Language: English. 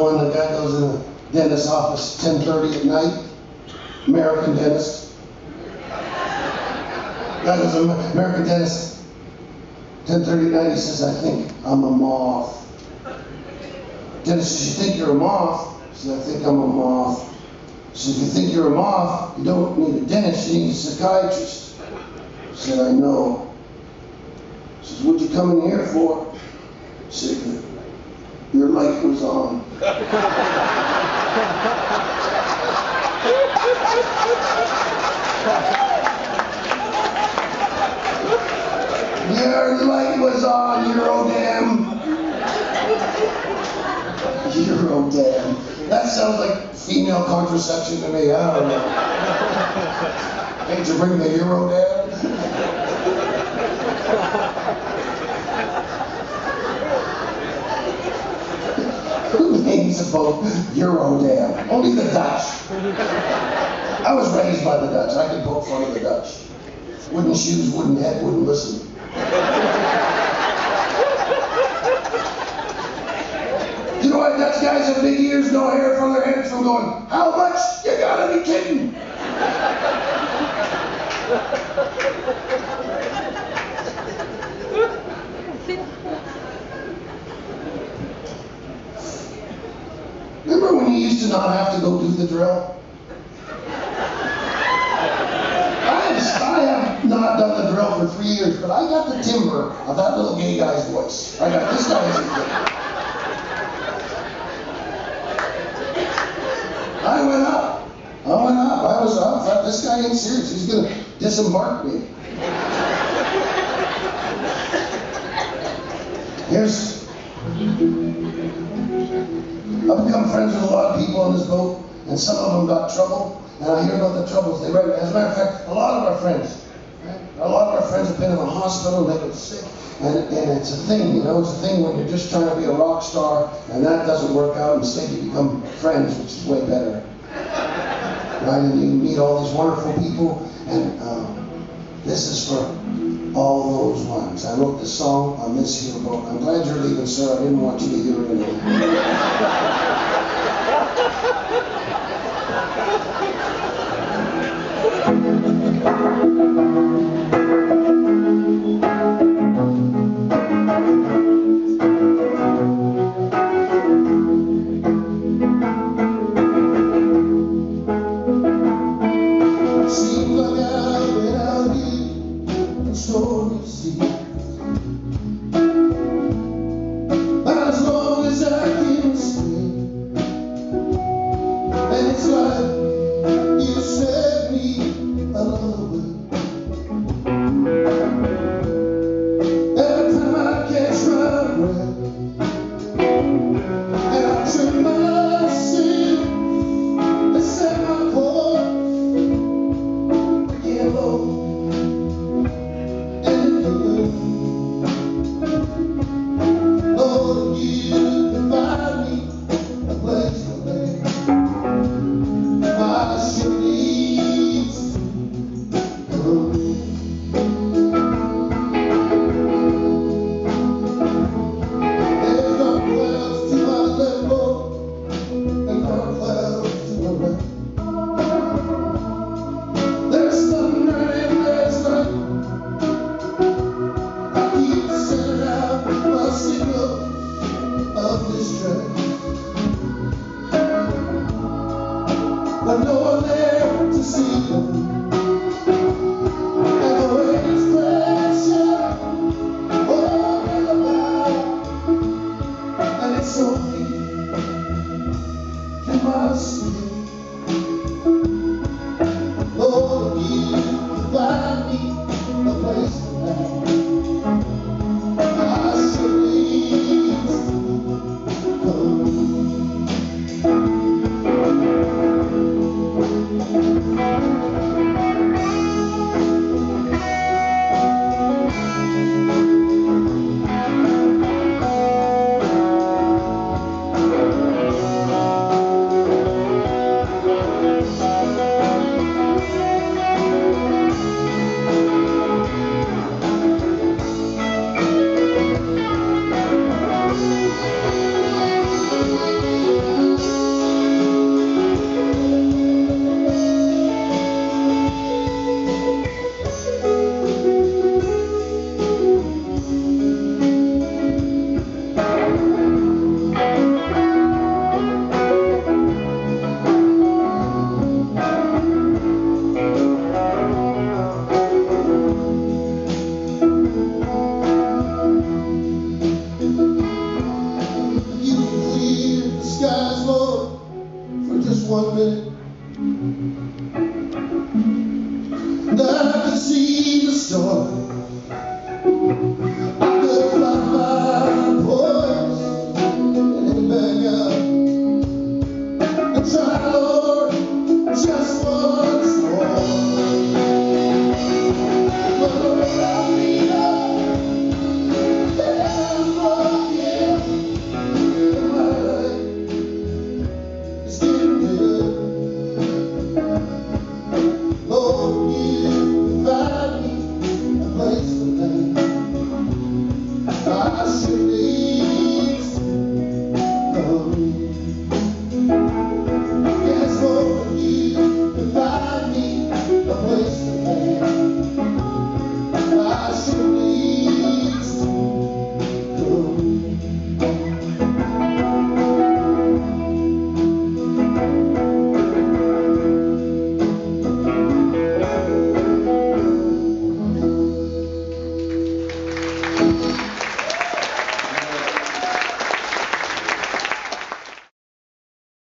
when the guy goes in the dentist's office 10:30 at night? American dentist. Guy goes to American dentist 10:30 at night. He says, I think I'm a moth. Dentist says, you think you're a moth? He says, I think I'm a moth. He says, if you think you're a moth, you don't need a dentist, you need a psychiatrist. He said, I know. He says, what'd you come in here for? He said, your light was on. Your light was on, Eurodam. Eurodam. That sounds like female contraception to me. I don't know. Can't you bring the Eurodam? Who names a boat Eurodam? Only the Dutch. I was raised by the Dutch. I could poke fun of the Dutch. Wooden shoes, wooden head, wouldn't listen. You know what? Dutch guys have big ears, no hair from their heads from going, how much? You gotta be kidding. Remember when you used to not have to go do the drill? I have not done the drill for 3 years, but I got the timbre of that little gay guy's voice. I got this guy isn't good. I went up. I thought this guy ain't serious. He's gonna disembark me. I've become friends with a lot of people on this boat, and some of them got trouble, and I hear about the troubles they write. As a matter of fact, a lot of our friends have been in the hospital, they've been sick, and it's a thing, you know, it's a thing when you're just trying to be a rock star, and that doesn't work out, instead you become friends, which is way better. Right, and you meet all these wonderful people, and this is for all those ones. I wrote this song on this here boat. I'm glad you're leaving, sir. I didn't want you to hear it anyway. But as long as I can stay, 1 minute that I could see the storm. I could find my voice and beg up and try, Lord, just once more. But Lord, I need up and I'm broken and my life is getting good. Lord, you provide me a place to land. I should